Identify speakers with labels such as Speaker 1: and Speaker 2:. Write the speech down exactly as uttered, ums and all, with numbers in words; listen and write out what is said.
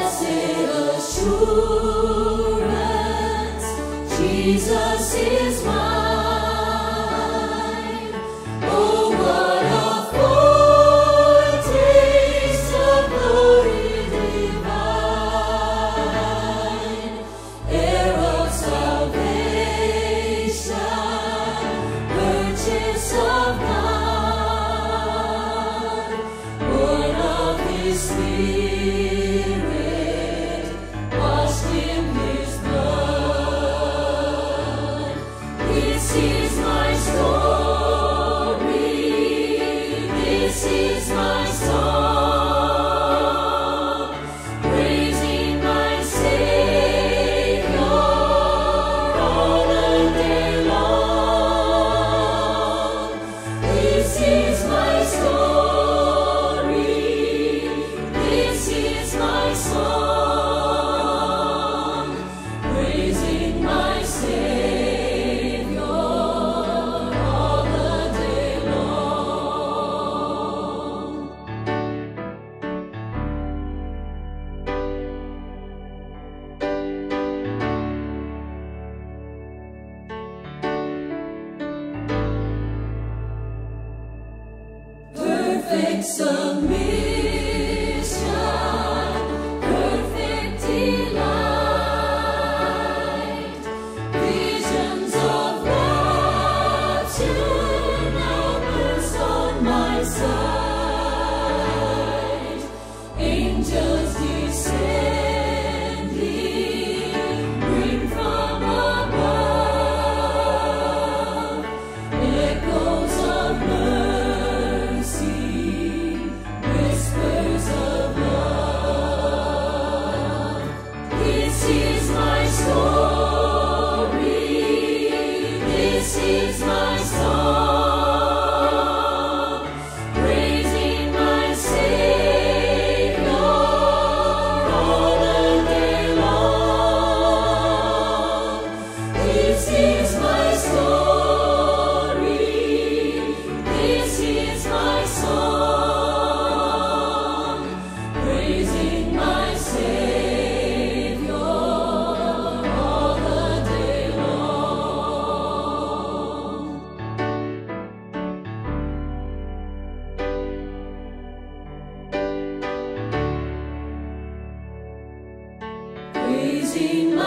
Speaker 1: Blessed assurance, Jesus is mine. Oh, what a foretaste of glory divine, heir of salvation, purchase of God, born of His Spirit, washed in His blood. This is my story, this is my song, praising my Savior all the day long. This is my story, this is my song, praising my Savior all the day long. Perfect submission, perfect delight, visions of rapture now burst on my sight. Angels descending, bring from above echoes of mercy, whispers of love. This is my story, this is my song, praising my Savior all the day long. This is my story, this is my song, praising my Savior all the day long. Praising my